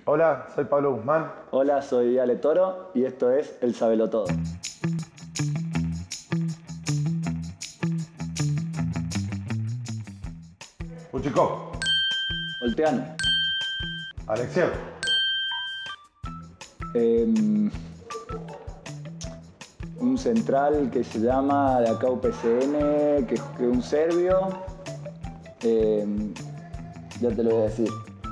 Hola, soy Pablo Guzmán. Hola, soy Ale Toro y esto es El Sabelotodo. Uchikov. Olteano. Alexiev. Un central que se llama de acá UPCN, que es un serbio. Ya te lo voy a decir.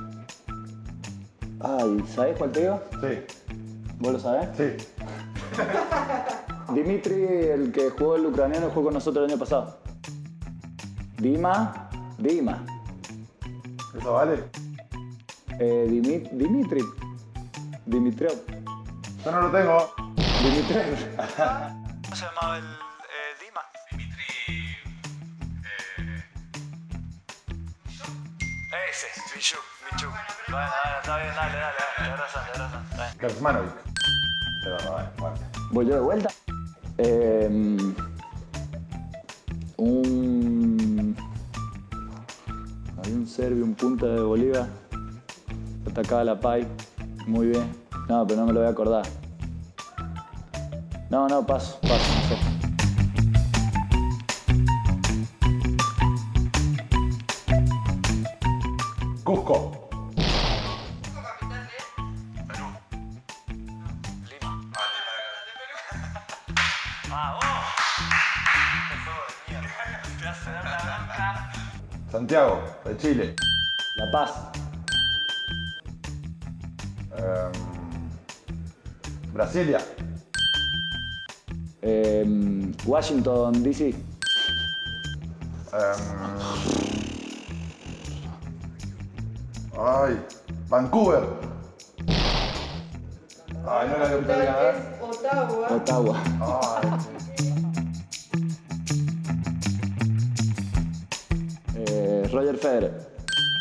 Ay, ¿sabés cuál te digo? Sí. ¿Vos lo sabés? Sí. Dimitri, el que jugó el ucraniano, jugó con nosotros el año pasado. Dima. ¿Eso vale? Dimitri. Dimitrov. Yo no lo tengo. Dimitrov. ¿Cómo se llamaba el Dima? Dimitri... Ese, Michuk. Bueno, está bien, dale, tenés razón, está bien. Kersmanovic. Pero no es, bueno. ¿Voy yo de vuelta? Había un serbio, un punta de Bolívar. Atacaba la PAI. Muy bien. No, pero no me lo voy a acordar. No, paso, no sé. Cusco. Santiago, de Chile. La Paz. Brasilia. Washington, D.C. Vancouver. Ay, no era la capital de Canadá. Ottawa. Ottawa. Roger Federer.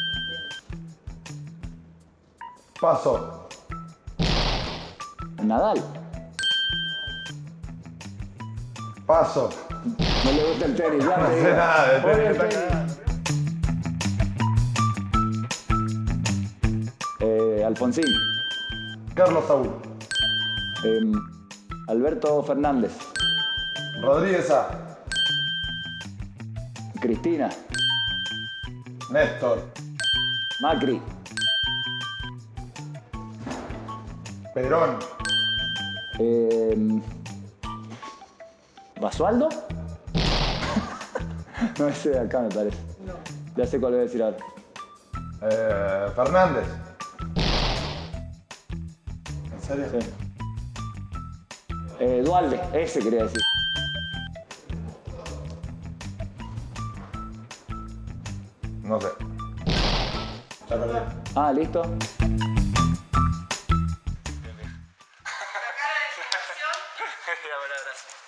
Paso. Nadal. Paso. No le gusta el tenis, ya No te sé digo. nada de Odia el tenis. Alfonsín. Carlos Saúl. Alberto Fernández. Rodríguez A. Cristina. Néstor. Macri. Perón. ¿Basualdo? No, ese de acá me parece. No. Ya sé cuál voy a decir ahora. Fernández. ¿En serio? Sí. Dualde, ese quería decir. No sé. Ya perdí. Ah, listo. La cara de decepción. Ya me la abrazo.